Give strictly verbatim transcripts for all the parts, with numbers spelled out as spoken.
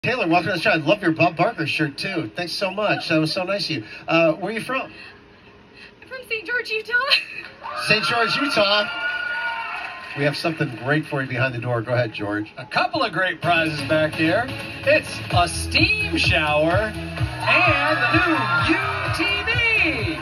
Taylor, welcome to the show. I love your Bob Barker shirt, too. Thanks so much. That was so nice of you. Uh, where are you from? I'm from Saint George, Utah. Saint George, Utah. We have something great for you behind the door. Go ahead, George. A couple of great prizes back here. It's a steam shower and the new U T V.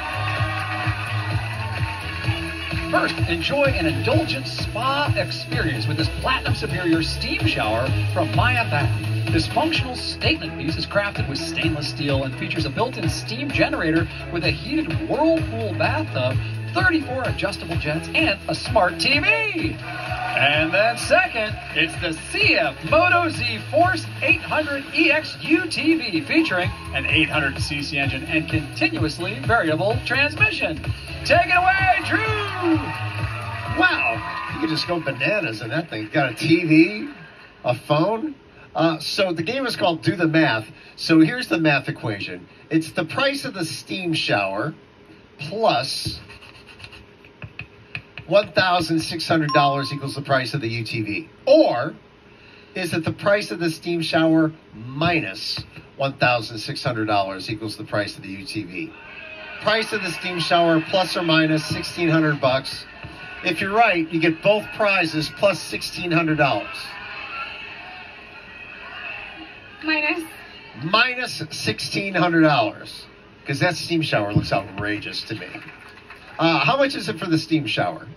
First, enjoy an indulgent spa experience with this Platinum Superior steam shower from Maya Bath. This functional statement piece is crafted with stainless steel and features a built-in steam generator with a heated whirlpool bathtub, thirty-four adjustable jets, and a smart T V. And then second, it's the C F Moto Z Force eight hundred E X U T V featuring an eight hundred c c engine and continuously variable transmission. Take it away, Drew! Wow, you can just go bananas in that thing. Got a T V, a phone. Uh, so the game is called Do the Math. So here's the math equation. It's the price of the steam shower plus one thousand six hundred dollars equals the price of the U T V. Or is it the price of the steam shower minus one thousand six hundred dollars equals the price of the U T V? Price of the steam shower plus or minus sixteen hundred bucks. If you're right, you get both prizes plus sixteen hundred dollars. Minus. Minus sixteen hundred dollars. Because that steam shower looks outrageous to me. Uh, how much is it for the steam shower?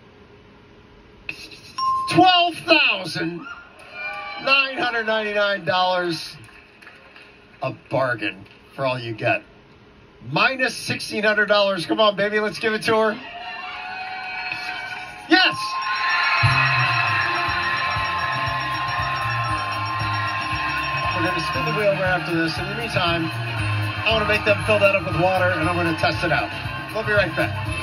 twelve thousand nine hundred ninety-nine dollars. A bargain for all you get. Minus sixteen hundred dollars. Come on, baby, let's give it to her. Yes! We're going to spin the wheel right after this. In the meantime, I want to make them fill that up with water, and I'm going to test it out. We'll be right back.